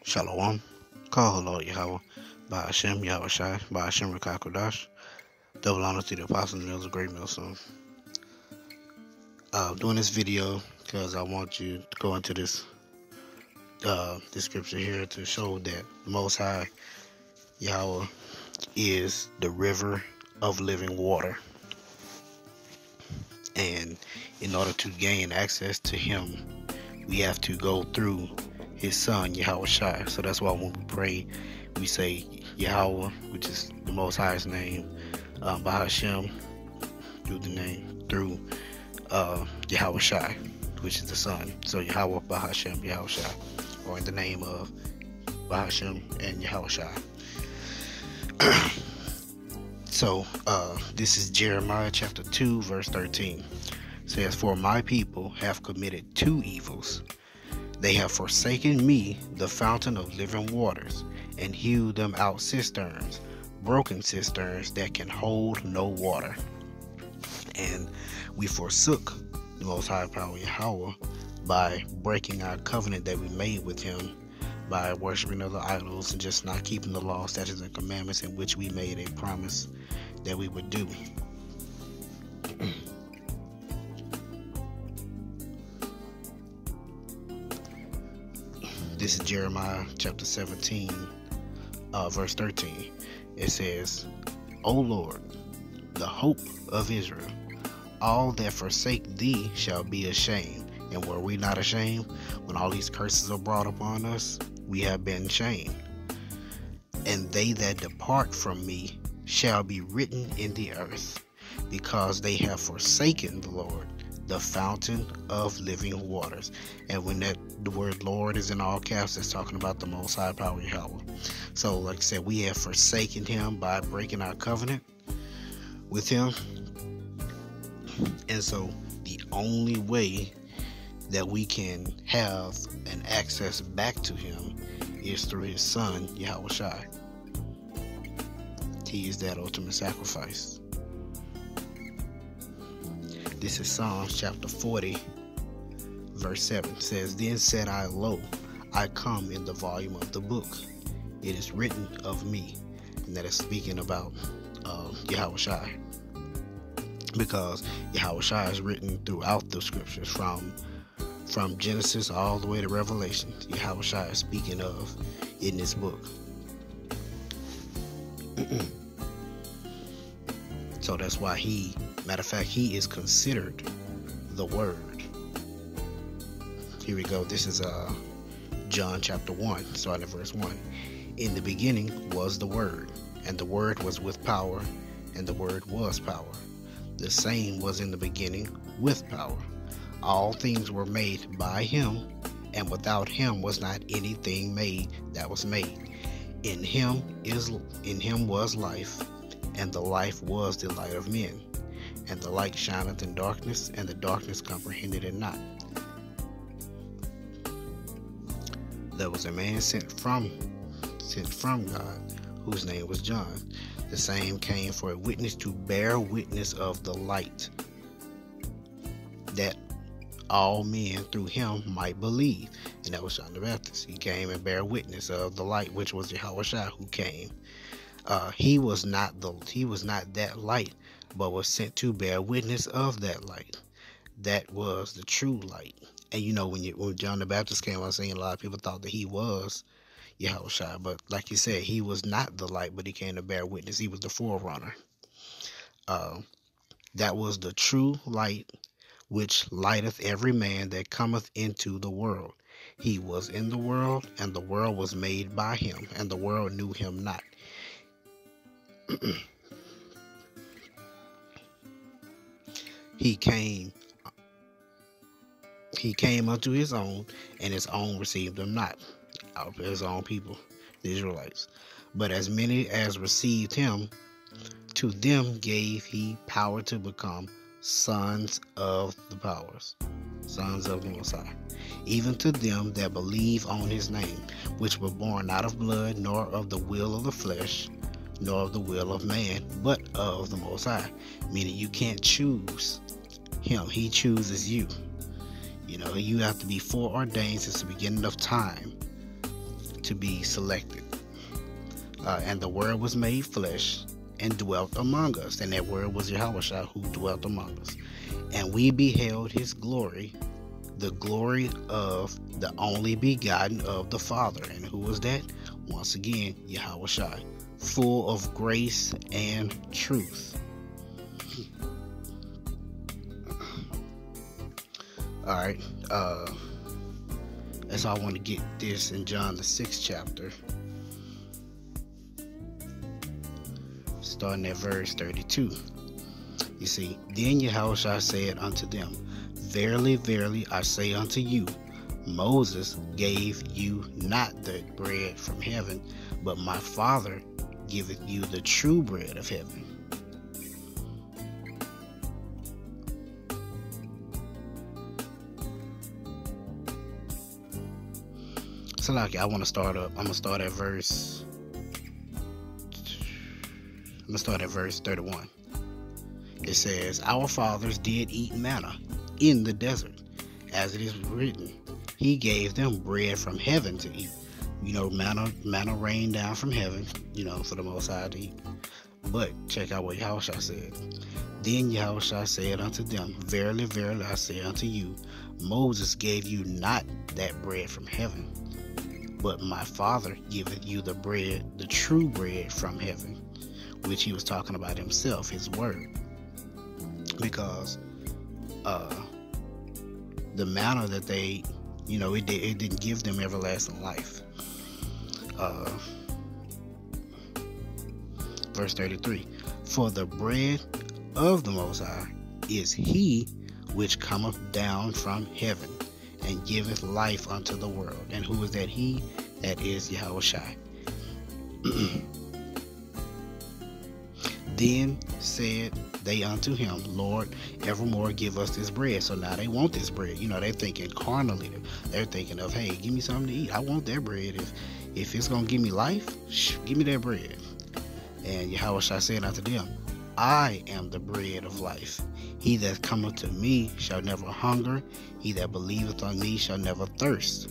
Shalom. Call Lord Yahweh. By Hashem Yahweh Shai. By Hashem Rakah Kodash. Double honor to the apostles and elders of Great Millstone. Doing this video because I want you to go into this scripture here to show that the Most High Yahweh is the river of living water. And in order to gain access to Him, we have to go through His Son, Yahweh Shai. So that's why when we pray, we say Yahweh, which is the Most High's name, by Hashem, through Yahweh Shai, which is the Son. So Yahweh by Hashem, Yahweh Shai, or in the name of by Hashem and Yahweh Shai. So this is Jeremiah chapter 2 verse 13. It says, "For my people have committed two evils. They have forsaken me, the fountain of living waters, and hewed them out cisterns, broken cisterns that can hold no water." And we forsook the Most High Power Yahweh by breaking our covenant that we made with Him, by worshiping other idols and just not keeping the law, statutes, and commandments in which we made a promise that we would do. This is Jeremiah chapter 17, verse 13. It says, "O Lord, the hope of Israel, all that forsake thee shall be ashamed. And were we not ashamed when all these curses are brought upon us? We have been shamed. And they that depart from me shall be written in the earth, because they have forsaken the Lord, the fountain of living waters." And when the word Lord is in all caps, it's talking about the Most High Power Yahweh. So like I said, we have forsaken Him by breaking our covenant with Him. And so the only way that we can have an access back to Him is through His Son, Yahweh Shai. He is that ultimate sacrifice. This is Psalms chapter 40, verse 7. It says, "Then said I, Lo, I come in the volume of the book. It is written of me." And that is speaking about Yahweh Shai. Because Yahweh Shai is written throughout the scriptures, from Genesis all the way to Revelation. Yahweh Shai is speaking of in this book. So that's why matter of fact, He is considered the Word. Here we go. This is John chapter 1, starting at verse 1. "In the beginning was the Word, and the Word was with power, and the Word was power. The same was in the beginning with power. All things were made by Him, and without Him was not anything made that was made. In Him was life, and the life was the light of men. And the light shineth in darkness, and the darkness comprehended it not. There was a man sent from God, whose name was John. The same came for a witness, to bear witness of the light, that all men through him might believe." And that was John the Baptist. He came and bear witness of the light, which was Yahweh Shai, who came. He was not that light, but was sent to bear witness of that light. That was the true light. And you know, when John the Baptist came on scene, a lot of people thought that he was Yahweh Shai. But like you said, he was not the light, but he came to bear witness. He was the forerunner. That was the true light, which lighteth every man that cometh into the world. He was in the world, and the world was made by Him, and the world knew Him not. He came unto His own, and His own received Him not. His own people, the Israelites. But as many as received Him, to them gave He power to become sons of the powers, sons of the Most High, even to them that believe on His name, which were born not of blood, nor of the will of the flesh, nor of the will of man, but of the Most High. Meaning you can't choose Him. He chooses you. You know, you have to be foreordained since the beginning of time to be selected. And the Word was made flesh and dwelt among us. And that Word was Yahushua, who dwelt among us. And we beheld his glory, the glory of the only begotten of the Father. And who was that? Once again, Yahushua, full of grace and truth. Alright, that's all I want to get this in John the 6th chapter, starting at verse 32. You see, then Yahushua said unto them, Verily, verily, I say unto you, Moses gave you not the bread from heaven, but my Father giveth you the true bread of heaven. So like, I'm gonna start at verse 31. It says, Our fathers did eat manna in the desert, as it is written, He gave them bread from heaven to eat. You know, manna rained down from heaven, for the Most High to eat. But check out what Yahushua said. Then Yahushua said unto them, Verily, verily, I say unto you, Moses gave you not that bread from heaven, but my Father giveth you the bread, the true bread from heaven, which he was talking about himself, his word. Because the manna that they, it didn't give them everlasting life. Verse 33, For the bread of the Most High is he which cometh down from heaven, and giveth life unto the world. And who is that he? That is Yahushua. Then said they unto him, Lord, evermore give us this bread. So now they want this bread. They're thinking carnally. They're thinking of, hey, give me something to eat. I want that bread. If it's going to give me life, give me that bread. And Yahushua said unto them, I am the bread of life. He that cometh to me shall never hunger. He that believeth on me shall never thirst.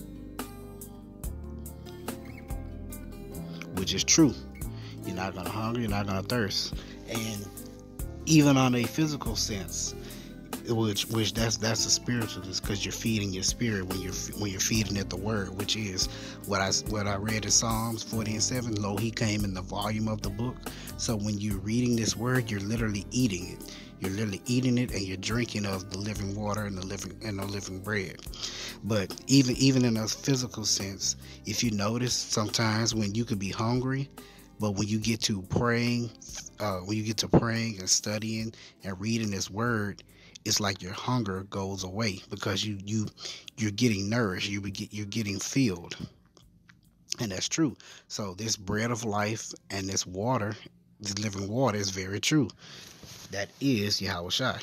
Which is true. You're not going to hunger. You're not going to thirst. And even on a physical sense, which that's a spiritualist, because you're feeding your spirit when you're feeding it the word, which is what I read in Psalms 40:7. Lo, he came in the volume of the book. So when you're reading this word, you're literally eating it. You're literally eating it, and you're drinking of the living water and the living bread. But even in a physical sense, if you notice, sometimes when you could be hungry, but when you get to praying, and studying and reading this word, it's like your hunger goes away, because you're getting nourished, you're getting filled. And that's true. So this bread of life and this water, this living water, is very true. That is Yahushua.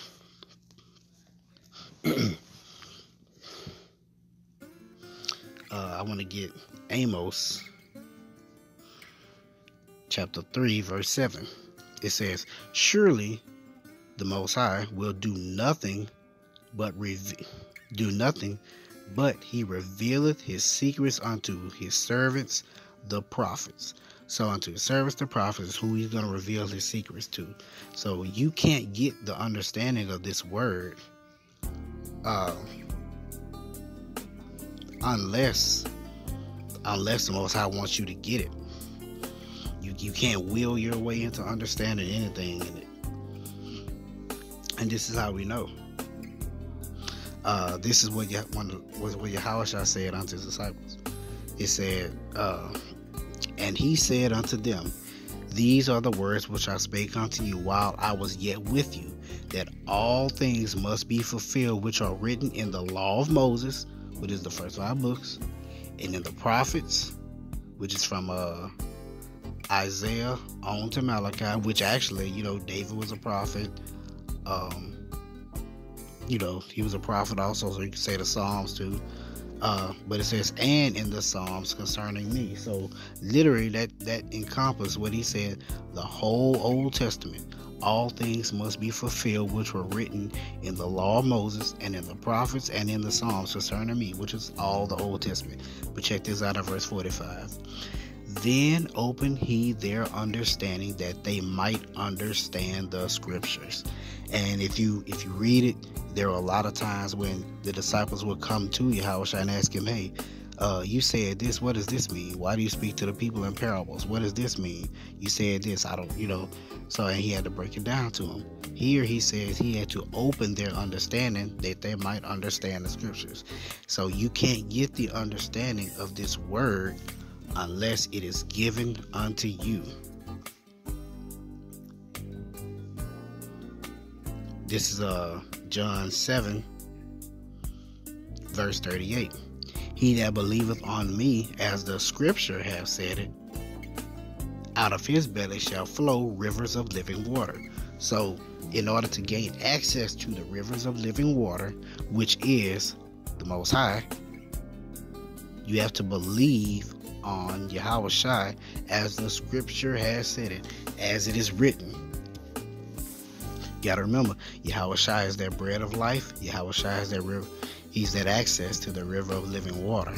I want to get Amos chapter 3 verse 7. It says, Surely the Most High will do nothing, but he revealeth his secrets unto his servants the prophets. So unto his servants the prophets is who he's going to reveal his secrets to. So you can't get the understanding of this word unless the Most High wants you to get it. You can't will your way into understanding anything in it. And this is how we know. This is what Yahushua said unto his disciples. It said, and he said unto them, These are the words which I spake unto you while I was yet with you, that all things must be fulfilled which are written in the law of Moses, which is the first 5 books, and in the prophets, which is from Isaiah on to Malachi, which actually, David was a prophet. He was a prophet also, so you can say the Psalms too. But it says, and in the Psalms concerning me. So literally that encompasses what he said, the whole Old Testament, all things must be fulfilled which were written in the law of Moses and in the prophets and in the Psalms concerning me, which is all the Old Testament. But check this out in verse 45. Then opened he their understanding that they might understand the scriptures. And if you read it, there are a lot of times when the disciples would come to Yahushua and ask him, hey, you said this, what does this mean? Why do you speak to the people in parables? What does this mean? You said this, I don't, so and he had to break it down to them. Here he says he had to open their understanding that they might understand the scriptures. So you can't get the understanding of this word unless it is given unto you. This is John 7 verse 38. He that believeth on me, as the scripture hath said it, out of his belly shall flow rivers of living water. So in order to gain access to the rivers of living water, which is the Most High, you have to believe on Yahushua as the scripture has said it, as it is written. You gotta remember, Yahushua is that bread of life. Yahushua is that river. He's that access to the river of living water.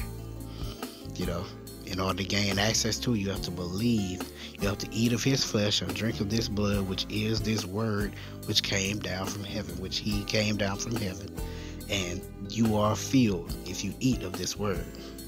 In order to gain access to it, you have to believe. You have to eat of his flesh and drink of this blood, which is this word which came down from heaven, which he came down from heaven. And you are filled if you eat of this word.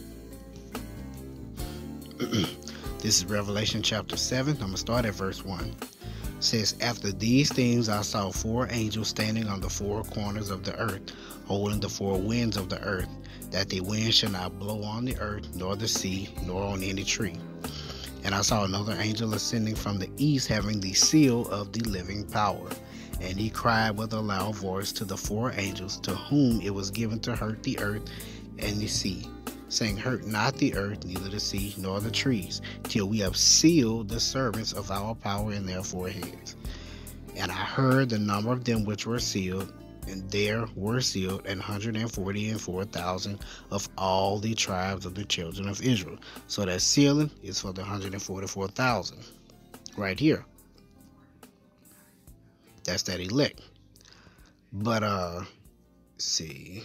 This is Revelation chapter 7. I'm going to start at verse 1. It says, after these things I saw 4 angels standing on the 4 corners of the earth, holding the 4 winds of the earth, that the wind should not blow on the earth, nor the sea, nor on any tree. And I saw another angel ascending from the east, having the seal of the living power. And he cried with a loud voice to the 4 angels, to whom it was given to hurt the earth and the sea, saying, hurt not the earth, neither the sea, nor the trees, till we have sealed the servants of our power in their foreheads. And I heard the number of them which were sealed, and there were sealed 144,000 of all the tribes of the children of Israel. So that sealing is for the 144,000 right here. That's that elect. But see,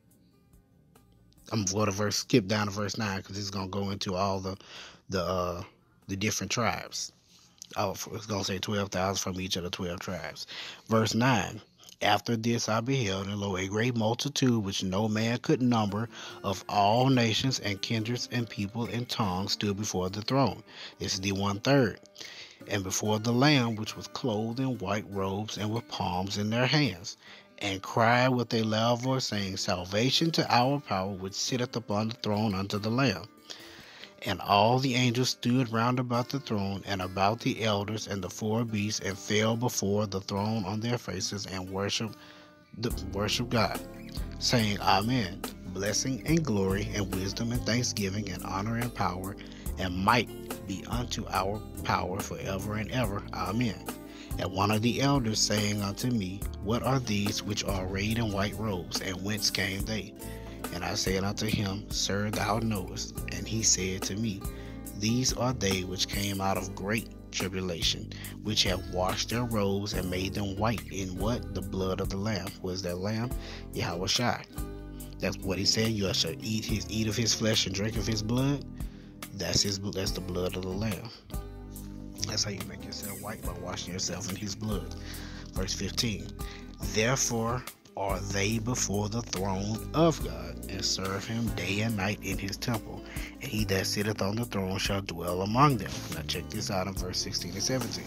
I'm going to skip down to verse 9 because it's going to go into all the different tribes. It's going to say 12,000 from each of the 12 tribes. Verse 9. After this I beheld, and lo, a great multitude which no man could number, of all nations and kindreds and people and tongues, stood before the throne. This is the 1/3. And before the Lamb, which was clothed in white robes and with palms in their hands, and cried with a loud voice, saying, salvation to our power which sitteth upon the throne unto the Lamb. And all the angels stood round about the throne and about the elders and the 4 beasts, and fell before the throne on their faces and worship God, saying, Amen. Blessing and glory and wisdom and thanksgiving and honor and power and might be unto our power forever and ever. Amen. And one of the elders saying unto me, what are these which are arrayed in white robes, and whence came they? And I said unto him, Sir, thou knowest. And he said to me, these are they which came out of great tribulation, which have washed their robes and made them white in what? The blood of the Lamb. What is that Lamb? Yahushua. That's what he said. You shall eat of his flesh and drink of his blood. That's the blood of the Lamb. That's how you make yourself white, by washing yourself in his blood. Verse 15. Therefore are they before the throne of God, and serve him day and night in his temple. And he that sitteth on the throne shall dwell among them. Now check this out in verse 16 and 17.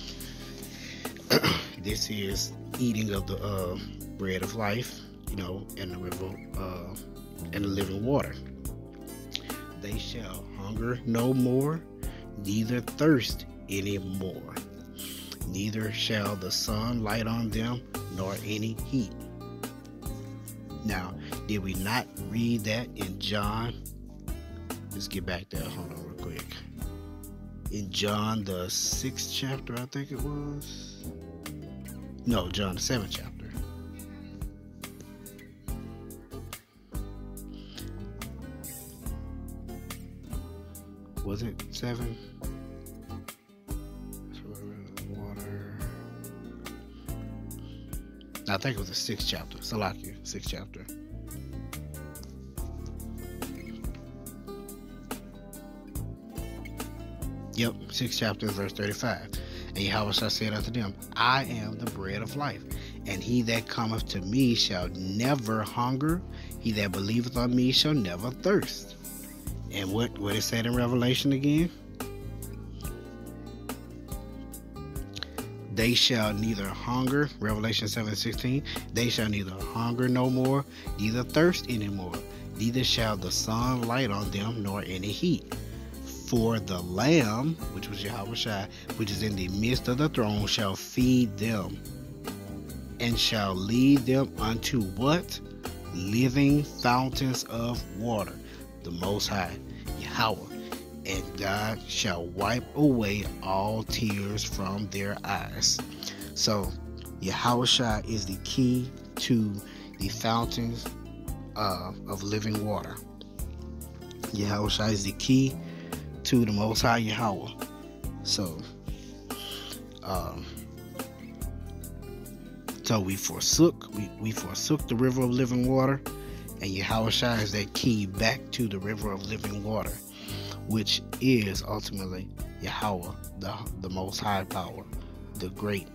This is eating of the bread of life, and the river and the living water. They shall hunger no more, neither thirst any more. Neither shall the sun light on them, nor any heat. Now, did we not read that in John? Let's get back there. Hold on real quick. In John the 6th chapter, I think it was. No, John the 7th chapter. Was it 7? Water. I think it was the 6th chapter. Salakia, 6th chapter. Yep, 6th chapter, verse 35. And Yahweh said unto them, I am the bread of life, and he that cometh to me shall never hunger. He that believeth on me shall never thirst. And what it said in Revelation again? They shall neither hunger, Revelation 7:16, they shall neither hunger no more, neither thirst any more, neither shall the sun light on them, nor any heat. For the Lamb, which was Yahushua, which is in the midst of the throne, shall feed them, and shall lead them unto what? Living fountains of water. The Most High, Yahweh, and God shall wipe away all tears from their eyes. So, Yahushua is the key to the fountains of living water. Yahushua is the key to the Most High Yahweh. So we forsook the river of living water, and Yahushua is that key back to the river of living water, which is ultimately Yahweh, the Most High Power, the Great.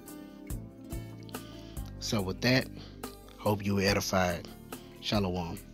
So with that, hope you were edified. Shalom.